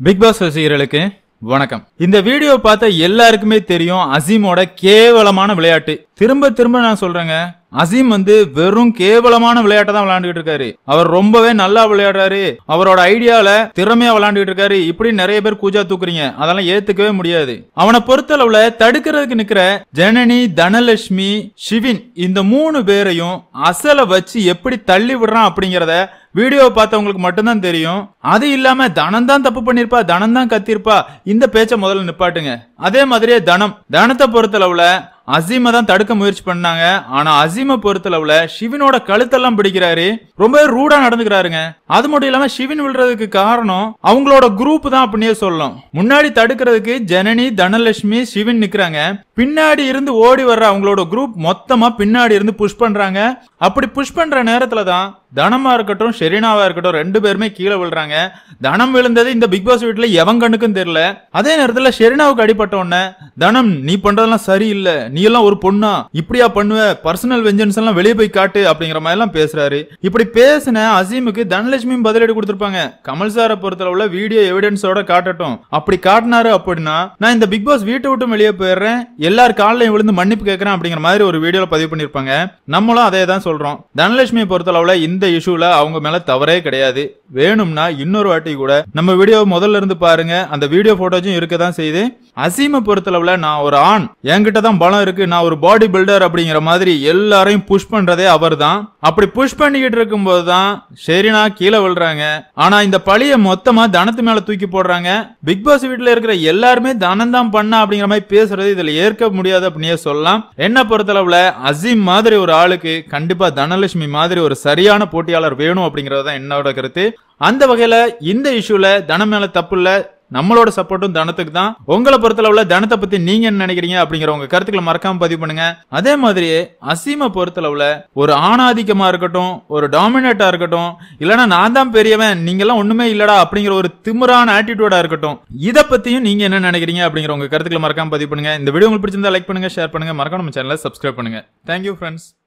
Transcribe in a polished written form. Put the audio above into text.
Big pass ரசிகர்களுக்கு வணக்கம். இந்த வீடியோ பார்த்த எல்லாருக்குமே தெரியும் அசீமோட கேவலமான விளையாட்டு. திரும்ப திரும்ப நான் சொல்றேங்க, அசீம் வெறும் கேவலமான விளையாட்டை தான் விளையாண்டுட்டு இருக்காரு. அவர் ரொம்பவே நல்லா விளையாடுறாரு, அவரோட ஐடியால திறமையா விளையாண்டுட்டு இருக்காரு. இப்படி நிறைய பேர் கூஜா தூக்குறீங்க, அதெல்லாம் ஏத்துக்கவே முடியாது. அவனை பொறுத்தளவுல தடுக்கிறதுக்கு நிக்கிற ஜனனி, தனலட்சுமி, சிவின் இந்த 3 பேரையும் அசல வச்சு எப்படி தள்ளி விடுறான் அப்படிங்கறத வீடியோ பார்த்தவங்களுக்கு மட்டும்தான் தெரியும். அது இல்லாம தனம் தான் தப்பு பண்ணிருப்பா, தனம் தான் கத்திருப்பா, இந்த பேச்ச முதல்ல நிப்பாட்டுங்க. அதே மாதிரியே தனத்தை பொறுத்தளவுல அசீமை தான் தடுக்க முயற்சி பண்ணாங்க. ஆனா அசீமை பொறுத்தளவுல சிவினோட கழுத்தெல்லாம் பிடிக்கிறாரு, ரொம்ப ரூடா நடந்துக்கிறாருங்க. அது மட்டும் இல்லாம சிவின் விழுறதுக்கு காரணம் அவங்களோட குரூப் தான் அப்படியே சொல்லலாம். முன்னாடி தடுக்கிறதுக்கு ஜனனி, தனலட்சுமி, சிவின் நிக்கிறாங்க. பின்னாடி இருந்து ஓடி வர்ற அவங்களோட குரூப் மொத்தமா பின்னாடி இருந்து புஷ் பண்றாங்க. அப்படி புஷ் பண்ற நேரத்துல தான் தனமா இருக்கட்டும் ஷெரீனாவா இருக்கட்டும் 2 பேருமே கீழே விழுறாங்க. தனம் விழுந்தது இந்த பிக் பாஸ் வீட்டுல எவன் கண்ணுக்கும் தெரியல. அதே நேரத்துல ஷெரீனாவுக்கு அடிபட்ட உடனே தனம், நீ பண்றதெல்லாம் சரியில்லை, நீ எல்லாம் ஒரு பொண்ணா, இப்படியா பண்ணுவ, பர்சனல் வெஞ்சன்ஸ் எல்லாம் வெளியே போய் காட்டு அப்படிங்கிற மாதிரி எல்லாம் பேசுறாரு. இப்படி பேசின அசீமுக்கு தனலட்சுமியும் பதிலடி கொடுத்திருப்பாங்க. கமல் சாரை பொறுத்தளவுல வீடியோ எவிடன்ஸோட காட்டட்டும், அப்படி காட்டினாரு அப்படின்னா நான் இந்த பிக் பாஸ் வீட்டை விட்டு வெளியே போயிடுறேன், எல்லாரும் காலையும் விழுந்து மன்னிப்பு கேட்கிறேன் அப்படிங்கிற மாதிரி ஒரு வீடியோல பதிவு பண்ணிருப்பாங்க. நம்மளும் அதே தான் சொல்றோம். தனலட்சுமியை பொறுத்தளவுல இந்த இஷ்யூல அவங்க மேல தவறே கிடையாது. வேணும்னா இன்னொரு வாட்டி கூட நம்ம வீடியோ முதல்ல இருந்து பாருங்க, அந்த வீடியோ போட்டோஸும் இருக்கதான் செய்யுது. அசீமை பொறுத்தளவுல நான் ஒரு ஆண், என்கிட்ட தான் பலம் இருக்கு, நான் ஒரு பாடி பில்டர் அப்படிங்கிற மாதிரி எல்லாரையும் புஷ் பண்றதே அவர் தான். அப்படி புஷ் பண்ணிக்கிட்டு இருக்கும் போதுதான் ஷெரீனா கீழே விழுறாங்க. ஆனா இந்த பழிய மொத்தமா தனத்து மேல தூக்கி போடுறாங்க. பிக் பாஸ் வீட்டுல இருக்கிற எல்லாருமே தனம் தான் பண்ணா அப்படிங்கிற மாதிரி பேசுறது இதுல ஏற்க முடியாது அப்படின்னே சொல்லலாம். என்ன பொறுத்தளவுல அசீம் மாதிரி ஒரு ஆளுக்கு கண்டிப்பா தனலட்சுமி மாதிரி ஒரு சரியான போட்டியாளர் வேணும் அப்படிங்கறதுதான் என்னோட கருத்து. அந்த வகையில இந்த இஷ்யூல தனம் மேல தப்பு இல்ல, நம்மளோட சப்போர்ட்டும் தனத்துக்கு தான். உங்களை பொறுத்தளவுல தனத்தை பத்தி நீங்க என்ன நினைக்கிறீங்க அப்படிங்கிற உங்க கருத்துக்களை மறக்காம பதிவு பண்ணுங்க. அதே மாதிரியே அசீமை பொறுத்தளவுல ஒரு ஆணாதிக்கமா இருக்கட்டும், ஒரு டாமினேட்டா இருக்கட்டும், இல்லனா நான் தான் பெரியவன் நீங்க எல்லாம் ஒண்ணுமே இல்லடா அப்படிங்கிற ஒரு திமிரான ஆட்டிடியூடா இருக்கட்டும், இத பத்தியும் நீங்க என்ன நினைக்கிறீங்க அப்படிங்கிற உங்க கருத்துக்களை மறக்காம பதிவு பண்ணுங்க. இந்த வீடியோ உங்களுக்கு பிடிச்சிருந்தா லைக் பண்ணுங்க, ஷேர் பண்ணுங்க, மறக்காம நம்ம சேனலை சப்ஸ்கிரைப் பண்ணுங்க. Thank you friends.